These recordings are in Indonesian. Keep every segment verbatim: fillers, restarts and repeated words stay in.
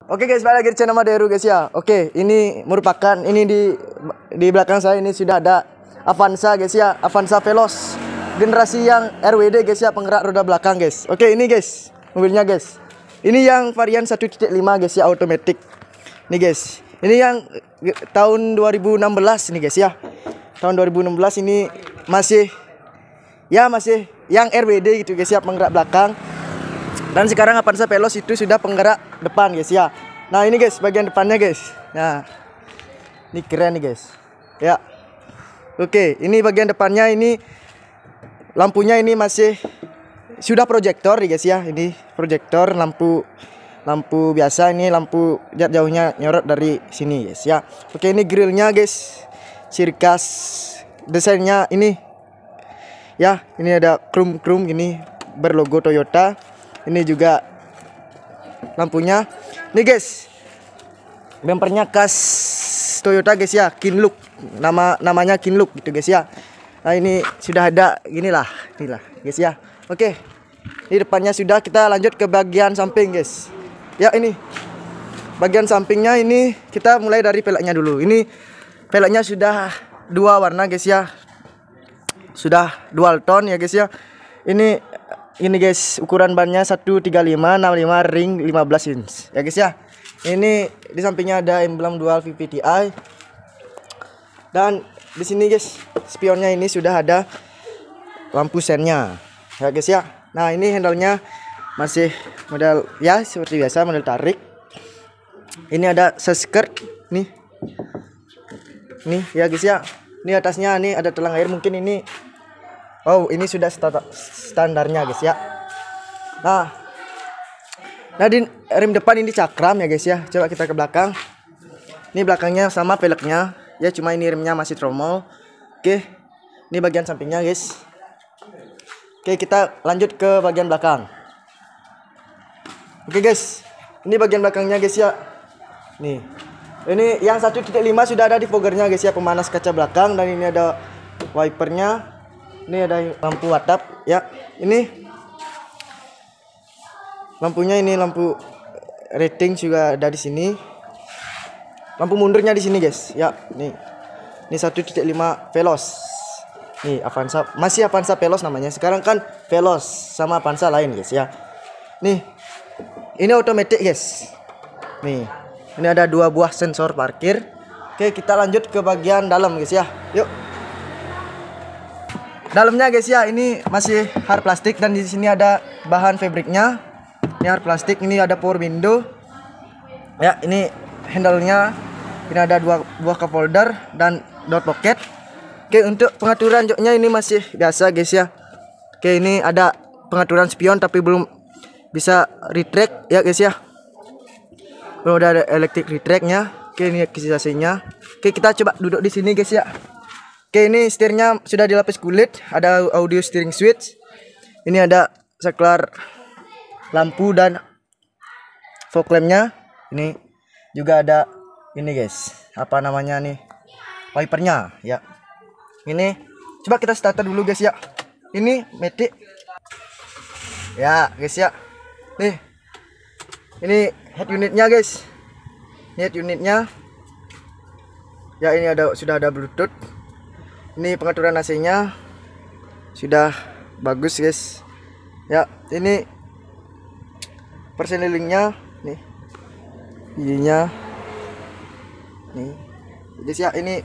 Oke guys, balik lagi di channel Maderu guys ya. Oke, ini merupakan ini di di belakang saya ini sudah ada Avanza guys ya, Avanza Veloz generasi yang R W D guys ya, penggerak roda belakang guys. Oke, ini guys mobilnya guys. Ini yang varian satu titik lima guys ya, automatic. Nih guys. Ini yang tahun dua ribu enam belas nih guys ya. Tahun dua ribu enam belas ini masih ya masih yang R W D gitu guys ya, penggerak belakang. Dan sekarang Avanza Veloz itu sudah penggerak depan guys ya. Nah ini guys bagian depannya guys. Nah ini keren nih guys ya. Oke, ini bagian depannya ini lampunya ini masih sudah proyektor nih guys ya. Ini proyektor lampu lampu biasa, ini lampu jarak jauhnya nyorot dari sini guys ya. Oke, ini grillnya guys, ciri khas desainnya ini ya. Ini ada krum-krum gini berlogo Toyota. Ini juga lampunya. Nih guys, bempernya khas Toyota guys ya, Kinlook. Nama namanya Kinlook gitu guys ya. Nah ini sudah ada ginilah, inilah guys ya. Oke, ini depannya sudah. Kita lanjut ke bagian samping guys. Ya ini bagian sampingnya, ini kita mulai dari peleknya dulu. Ini peleknya sudah dua warna guys ya, sudah dual tone ya guys ya. Ini ini guys ukuran bannya seratus tiga puluh lima enam puluh lima ring lima belas inch ya guys ya. Ini di sampingnya ada emblem dual V V T i. Dan di sini guys spionnya ini sudah ada lampu sennya ya guys ya. Nah ini handle-nya masih model ya seperti biasa, model tarik. Ini ada seskirt nih. Nih ya guys ya. Ini atasnya nih ada telang air, mungkin ini oh ini sudah standarnya guys ya. Nah, nah di rem depan ini cakram ya guys ya. Coba kita ke belakang. Ini belakangnya sama velgnya ya, cuma ini remnya masih tromol. Oke, ini bagian sampingnya guys. Oke, kita lanjut ke bagian belakang. Oke guys, ini bagian belakangnya guys ya. Nih, ini yang satu titik lima sudah ada di foggernya guys ya, pemanas kaca belakang. Dan ini ada wipernya. Ini ada lampu atap ya. Ini lampunya, ini lampu rating juga ada di sini. Lampu mundurnya di sini guys ya. Nih, ini satu titik lima Veloz. Nih Avanza, masih Avanza Veloz namanya. Sekarang kan Veloz sama Avanza lain guys ya. Nih, ini otomatis guys. Nih, ini ada dua buah sensor parkir. Oke, kita lanjut ke bagian dalam guys ya. Yuk. Dalamnya guys ya, ini masih hard plastik dan di sini ada bahan fabriknya. Ini hard plastik, ini ada power window. Ya, ini handle-nya. Ini ada dua buah cup holder dan door pocket. Oke, untuk pengaturan joknya ini masih biasa guys ya. Oke, ini ada pengaturan spion tapi belum bisa retract ya guys ya. Belum ada electric retract-nya. Oke, ini kisah-kisahnya. Oke, kita coba duduk di sini guys ya. Oke, ini setirnya sudah dilapis kulit, ada audio steering switch. Ini ada saklar lampu dan fog lamp-nya. Ini juga ada ini guys, apa namanya nih, wipernya ya. Ini coba kita starter dulu guys ya. Ini matic ya guys ya. Nih, ini head unitnya guys. Ini head unitnya ya, ini ada sudah ada Bluetooth. Ini pengaturan A C-nya sudah bagus guys ya. Ini persenilingnya nih, ininya nih guys ya. Ini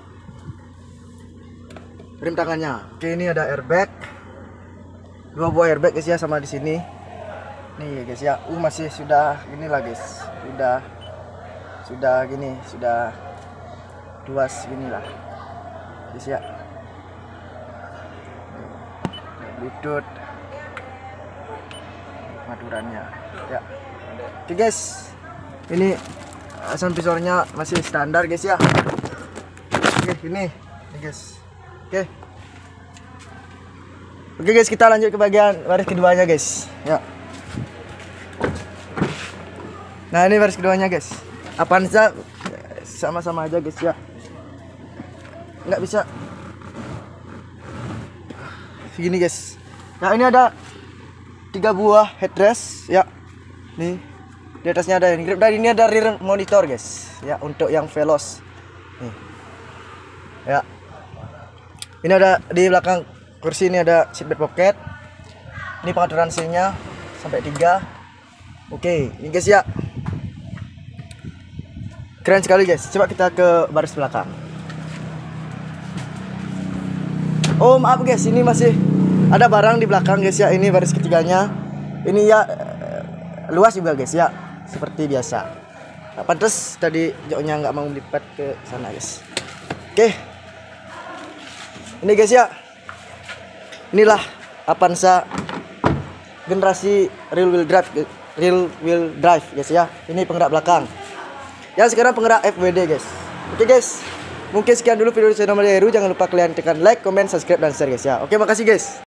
rem tangannya. Oke, ini ada airbag, dua buah airbag guys ya, sama di sini nih guys ya. Uh masih sudah inilah guys, sudah sudah gini, sudah luas inilah guys ya. Bluetooth pengaturannya ya. Oke guys, ini sound visornya masih standar guys ya. Oke, ini ini guys. Oke oke guys, kita lanjut ke bagian baris keduanya guys ya. Nah ini baris keduanya guys, Avanza sama-sama aja guys ya, nggak bisa segini guys. Nah ini ada tiga buah headrest ya. Nih Di atasnya ada hand grip dan ini ada rear monitor guys. Ya, untuk yang Veloz. Nih. Ya. Ini ada di belakang kursi ini ada seatbelt pocket. Ini pengaturan scene-nya sampai tiga. Oke, ini guys ya. Keren sekali guys. Coba kita ke baris belakang. Oh, maaf guys, ini masih ada barang di belakang guys ya. Ini baris ketiganya. Ini ya eh, luas juga guys ya. Seperti biasa. Nah, pantas tadi joknya nggak mau melipat ke sana guys. Oke. Ini guys ya. Inilah Avanza generasi rear wheel drive, rear wheel drive guys ya. Ini penggerak belakang. Yang sekarang penggerak F W D guys. Oke guys. Mungkin sekian dulu video channel Heru. Jangan lupa kalian tekan like, comment, subscribe dan share guys ya. Oke, makasih guys.